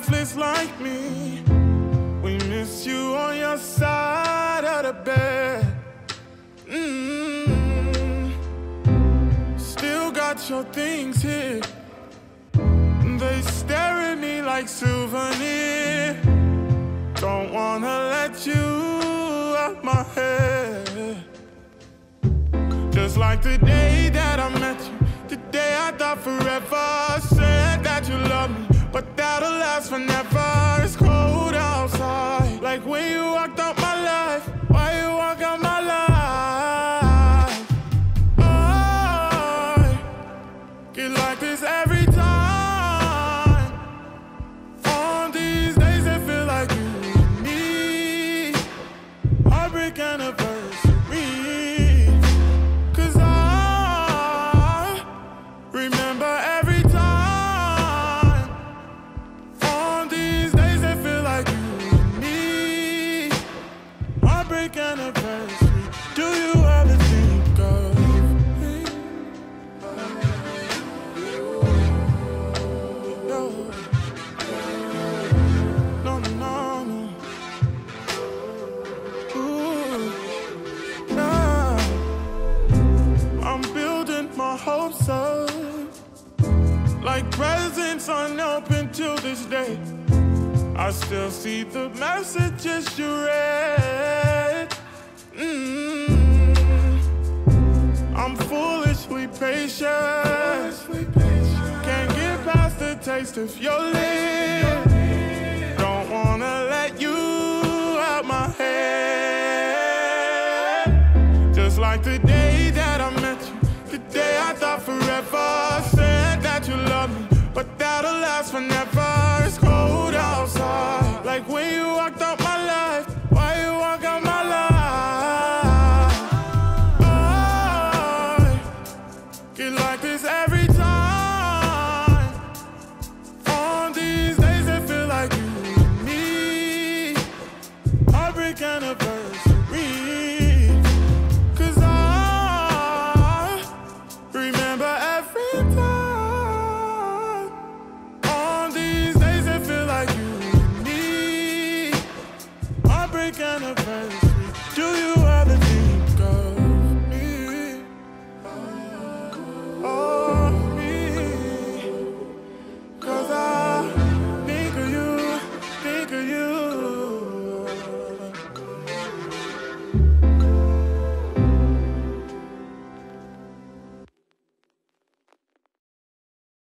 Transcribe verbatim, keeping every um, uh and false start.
lifeless like me. We miss you on your side of the bed. Mm-hmm. Still got your things here. They stare at me like souvenirs. Don't wanna let you out my head. Just like the day that I met you, the day I thought forever. Said that you love me, but that'll last forever. It's cold outside, like when you walked out my life. Why you walk out my life? I get like this every time. On these days it feel like you and me. Heartbreak anniversary. Cause I remember every time. On these days it feel like you and me. Heartbreak anniversary. Do you ever think of me? No, no, no, no. Ooh, nah. I'm building my hopes up, like presents unopened till this day. I still see the messages you read. Mm-hmm. I'm foolishly patient. Can't get past the taste of your lips.